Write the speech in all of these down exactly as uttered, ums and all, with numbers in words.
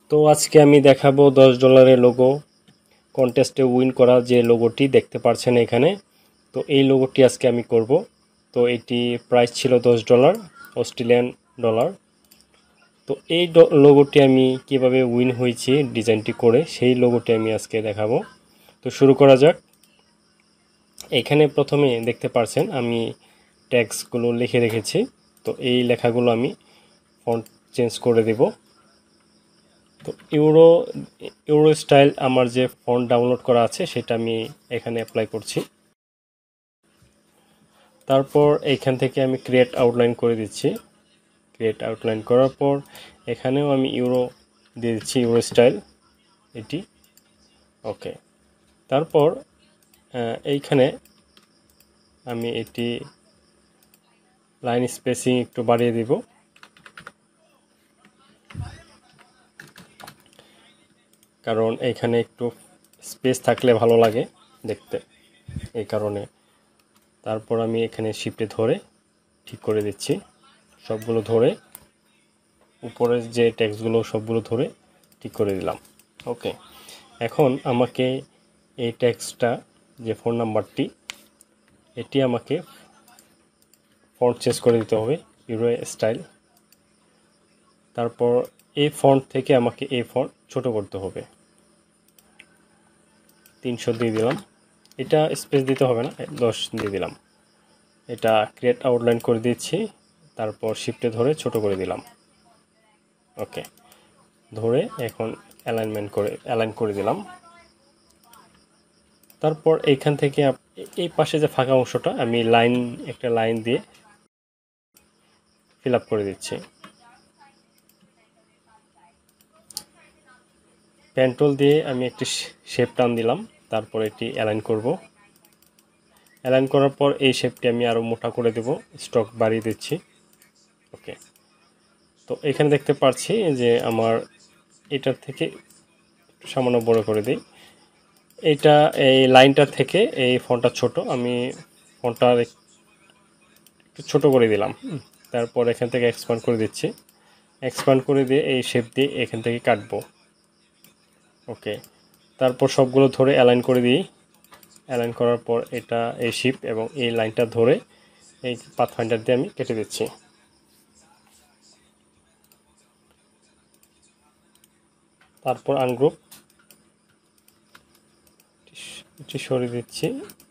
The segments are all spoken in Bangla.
তো আজকে আমি দেখাবো দশ ডলারের লোগো কন্টেস্টে উইন করা যে লোগোটি দেখতে পাচ্ছেন এখানে। তো এই লোগোটি আজকে আমি করব। তো এটি প্রাইস ছিল দশ ডলার অস্ট্রেলিয়ান ডলার। তো এই লোগোটি আমি কিভাবে উইন হয়েছি ডিজাইনটি করে সেই লোগোটি আমি আজকে দেখাবো। তো শুরু করা যাক। এখানে প্রথমে দেখতে পাচ্ছেন আমি ট্যাক্সগুলো লিখে রেখেছি। তো এই লেখাগুলো আমি ফন্ট চেঞ্জ করে দেব। তো ইউরো ইউরো স্টাইল আমার যে ফন্ট ডাউনলোড করা আছে সেটা আমি এখানে অ্যাপ্লাই করছি। তারপর এইখান থেকে আমি ক্রিয়েট আউটলাইন করে দিচ্ছি। ক্রিয়েট আউটলাইন করার পর এখানেও আমি ইউরো দিয়ে দিচ্ছি, ইউরো স্টাইল এটি। ওকে, তারপর এইখানে আমি এটি লাইন স্পেসিং একটু বাড়িয়ে দিব, কারণ এইখানে একটু স্পেস থাকলে ভালো লাগে দেখতে, এই কারণে। তারপর আমি এখানে শিফটে ধরে ঠিক করে দিচ্ছি, সবগুলো ধরে উপরের যে টেক্সটগুলো সবগুলো ধরে ঠিক করে দিলাম। ওকে, এখন আমাকে এই টেক্সটটা যে ফোন নাম্বারটি এটি আমাকে ফন্ট চেঞ্জ করে দিতে হবে, ইউরো স্টাইল। তারপর এই ফন্ট থেকে আমাকে এই ফন্ট ছোট করতে হবে, তিনশো দিয়ে দিলাম। এটা স্পেস দিতে হবে না, দশ দিয়ে দিলাম। এটা ক্রিয়েট আউটলাইন করে দিচ্ছি, তারপর শিফটে ধরে ছোট করে দিলাম। ওকে, ধরে এখন অ্যালাইনমেন্ট করে অ্যালাইন করে দিলাম। তারপর এইখান থেকে এই পাশে যে ফাঁকা অংশটা আমি লাইন একটা লাইন দিয়ে ফিল আপ করে দিচ্ছি। পেন টুল দিয়ে আমি একটি শেপ টান দিলাম, তারপর এটি অ্যালাইন করব। অ্যালাইন করার পর এই শেপটি আমি আরও মোটা করে দেব, স্ট্রোক বাড়িয়ে দিচ্ছি। ওকে, তো এখানে দেখতে পাচ্ছি যে আমার এটার থেকে একটু সামান্য বড় করে দিই। এটা এই লাইনটার থেকে এই ফন্টটা ছোট, আমি ফন্টটা একটু ছোট করে দিলাম। তারপর এখান থেকে এক্সপ্যান্ড করে দিচ্ছি। এক্সপ্যান্ড করে দিয়ে এই শেপ দিয়ে এখান থেকে কাটবো। ওকে, তারপর সবগুলো ধরে অ্যালাইন করে দিই। অ্যালাইন করার পর এটা এই শেপ এবং এই লাইনটা ধরে এই পাথফাইন্ডার দিয়ে আমি কেটে দিচ্ছি। তারপর আনগ্রুপ এটি সরিয়ে দিচ্ছি।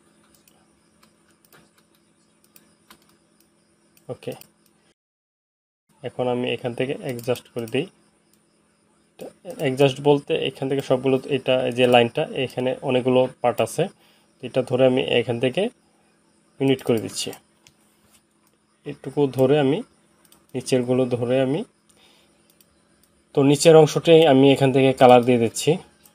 ওকে, এখন আমি এখান থেকে অ্যাডজাস্ট করে দিই। অ্যাডজাস্ট বলতে এখান থেকে সবগুলো, এটা যে লাইনটা এখানে অনেকগুলো পার্ট আছে, এটা ধরে আমি এখান থেকে ইউনিট করে দিচ্ছি। এটুকু ধরে আমি নিচেরগুলো ধরে আমি তো নিচের অংশটাই আমি এখান থেকে কালার দিয়ে দিচ্ছি,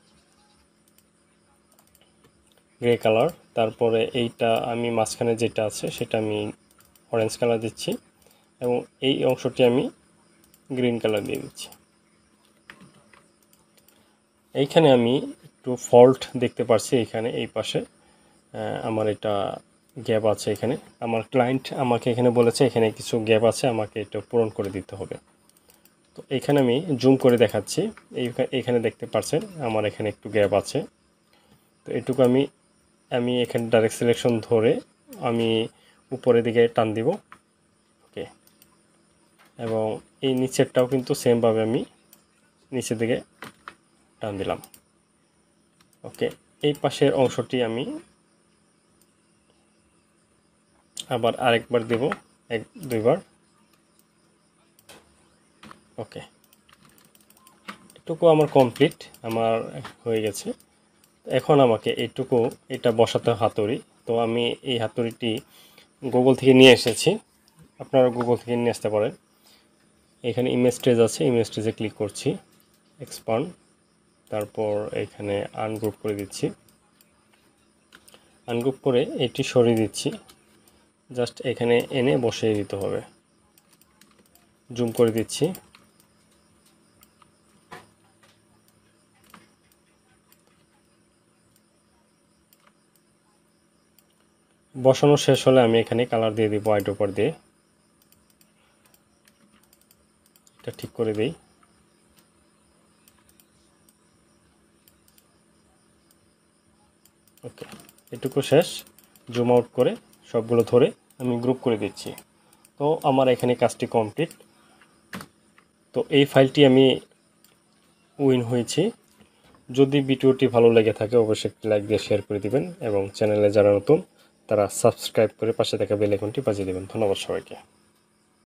গ্রে কালার। তারপরে এইটা আমি মাঝখানে যেটা আছে সেটা আমি অরেঞ্জ কালার দিচ্ছি এবং এই অংশটি আমি গ্রিন কালার দিয়ে দিচ্ছি। এইখানে আমি একটু ফল্ট দেখতে পাচ্ছি, এখানে এই পাশে আমার এটা গ্যাপ আছে। এখানে আমার ক্লায়েন্ট আমাকে এখানে বলেছে এখানে কিছু গ্যাপ আছে, আমাকে এটা পূরণ করে দিতে হবে। তো এখানে আমি জুম করে দেখাচ্ছি, এইখানে দেখতে পাচ্ছেন আমার এখানে একটু গ্যাপ আছে। তো এটুকু আমি আমি এখানে ডাইরেক্ট সিলেকশন ধরে আমি উপরের দিকে টান দিব। ওকে, এবং এই নিচেরটাও কিন্তু সেমভাবে আমি নিচের দিকে টান দিলাম। ওকে, এই পাশের অংশটি আমি আবার আরেকবার দেব, এক দুইবার। ওকে, এটুকু আমার কমপ্লিট, আমার হয়ে গেছে। এখন আমাকে এইটুকু এটা বসাতে হাতুড়ি। তো আমি এই হাতুড়িটি গুগল থেকে নিয়ে এসেছি, আপনারা গুগল থেকে নিয়ে আসতে পারেন। এখানে ইমেজ ট্রেজ আছে, ইমেজ ট্রেজে ক্লিক করছি, এক্সপান্ড, তারপর এখানে আনগ্রুপ করে দিচ্ছি। আনগ্রুপ করে এটি সরিয়ে দিচ্ছি, জাস্ট এখানে এনে বসিয়ে দিতে হবে। জুম করে দিচ্ছি। বসানো শেষ হলে আমি এখানে কালার দিয়ে দিব, হোয়াইট ওপার দিয়ে এটা ঠিক করে দিই। ওকে, এটুকু শেষ। জুম আউট করে সবগুলো ধরে আমি গ্রুপ করে দিচ্ছি। তো আমার এখানে কাজটি কমপ্লিট। তো এই ফাইলটি আমি উইন হয়েছি। যদি ভিডিওটি ভালো লেগে থাকে অবশ্যই একটি লাইক দিয়ে শেয়ার করে দিবেন এবং চ্যানেলে যারা নতুন তারা সাবস্ক্রাইব করে পাশে থাকা বেল আইকনটি বাজিয়ে দেবেন। ধন্যবাদ সবাইকে।